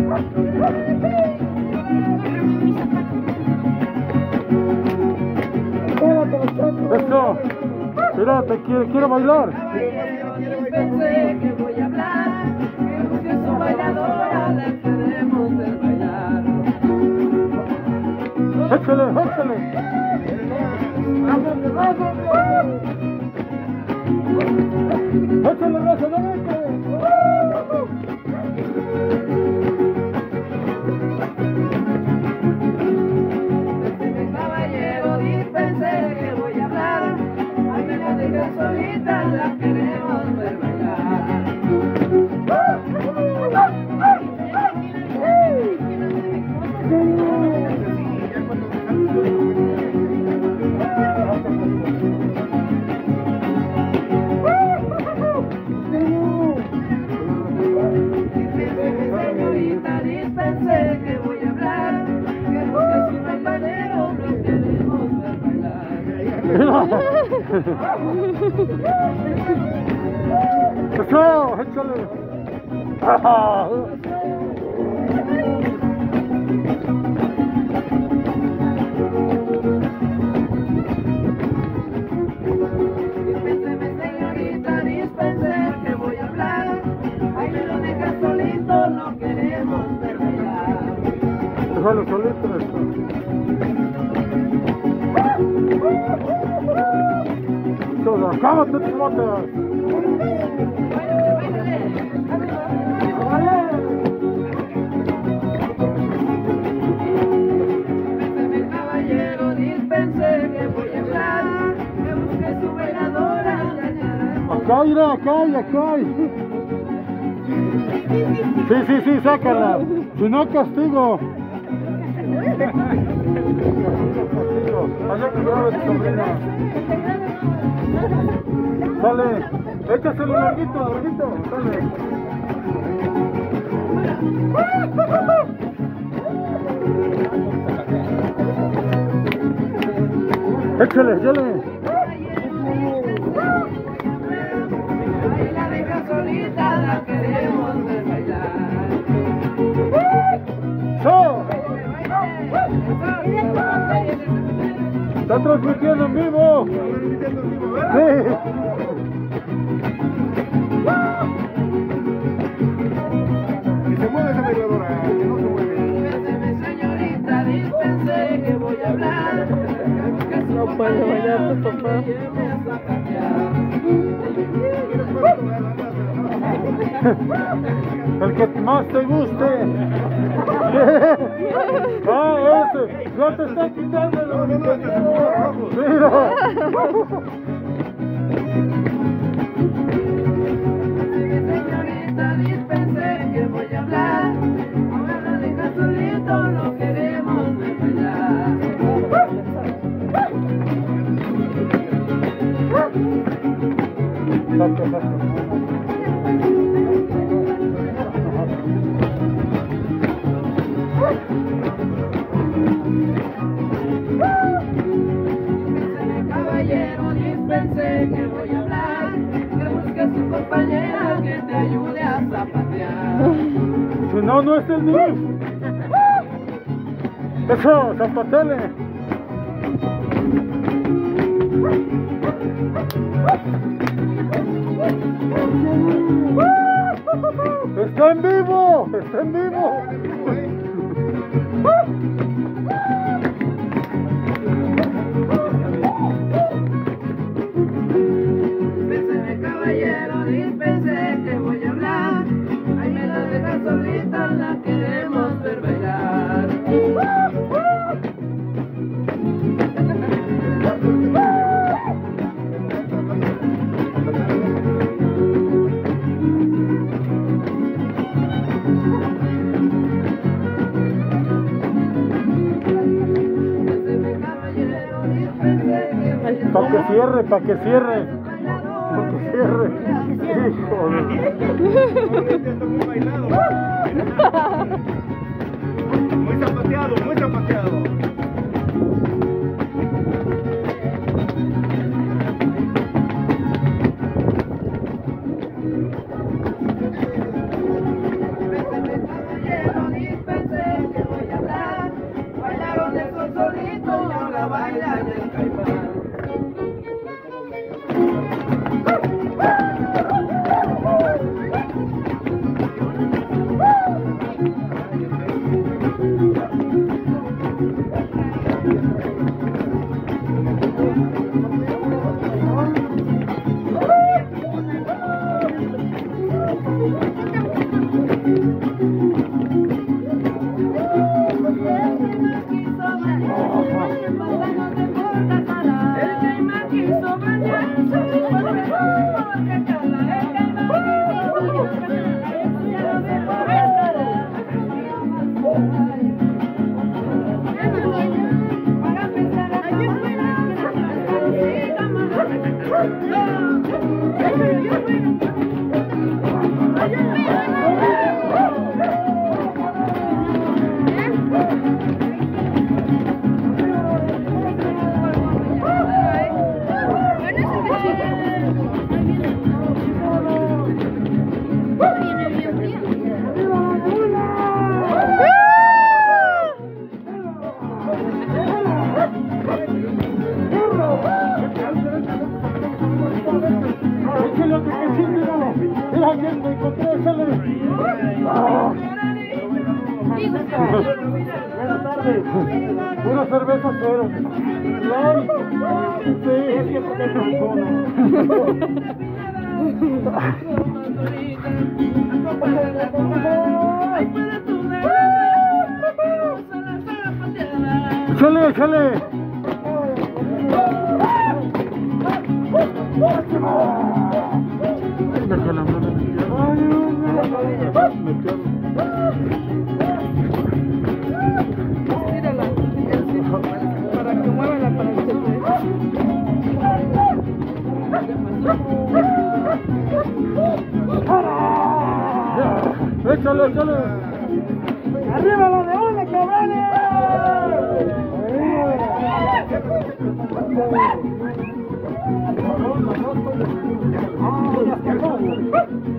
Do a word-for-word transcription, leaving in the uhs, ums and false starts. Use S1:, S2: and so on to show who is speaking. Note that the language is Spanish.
S1: Eso, mira, te quiero, quiero bailar.
S2: Pensé que voy a hablar, que busque su bailadora, la queremos ver bailar.
S1: Échale, échale. Échale, rápidamente.
S2: Caballero, dispense que voy a hablar, ay, me la deja solita, la queremos ver bailar. Señorita, dispense que voy a hablar, que busque su bailadero, la queremos ver bailar.
S1: Eso, échale. Ajá.
S2: Dispénseme, señorita, dispense que voy a hablar, ay, me lo deja solito, no queremos ver bailar.
S1: Déjalo solito esto. Todo, cámate tus botas.
S2: Dispénseme, caballero, dispense que voy a hablar, que busque su bailadora, la queremos.
S1: Acá, mira, acá y acá. Sí, sí, sí, sácala. Si no, castigo. Castigo. Allá que grabe tu sobrina. Sale. Échaselo larguito, larguito. Sale. Échale, échale.
S2: Ay, la deja solita, la queremos ver bailar.
S1: ¡So! Está transmitiendo en vivo. Sí.
S3: Que se mueva esa bailadora, que no se mueve.
S2: Dispénseme, señorita, dispense que voy a hablar, que su
S4: No puede bailar tu papá.
S2: llevemos a cambiar.
S1: El que más te guste. Ah, ese. Ya te está quitando el Mira.
S2: Señorita, dispense que voy a hablar, ahora la deja solito, no queremos ver bailar.
S1: Exacto, exacto.
S2: Caballero, dispense que voy a hablar, que busque a su compañera que te ayude a zapatear.
S1: Si no, no es el mío. Eso, zapatele. Está en vivo, está en vivo.
S2: Dispénseme, caballero, dispense que voy a hablar, ay, me la deja solita, la queremos ver bailar. Dispénseme, caballero, dispense que voy a hablar.
S1: Para que cierre, para que cierre. Para que cierre. Híjole.
S3: Está muy bailado. Muy zapateado, muy zapateado.
S2: Dispénseme, caballero, caimán.
S1: Buenas tardes. Una cerveza cero. Sí, es que porque es ¡Échale, échale!
S2: Para que mueva la palanca.
S1: ¡Échale, échale! ¡Arriba la leona, cabrones! ¡Arriba!